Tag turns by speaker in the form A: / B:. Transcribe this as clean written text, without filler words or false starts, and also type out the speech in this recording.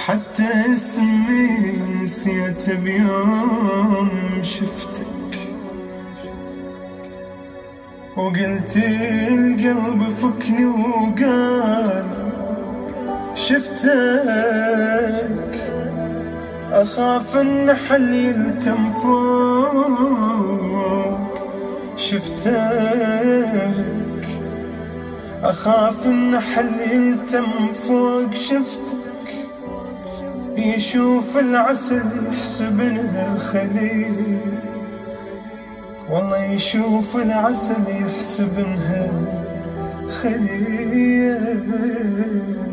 A: حتى اسمي نسيت بيوم شفتك، وقلت القلب فكني وقال شفتك، أخاف النحل يلتم فوق شفتك، أخاف النحل يلتم فوق شفتك، يشوف العسل يحسب انها الخليل، والله يشوف العسل يحسب انها خليل.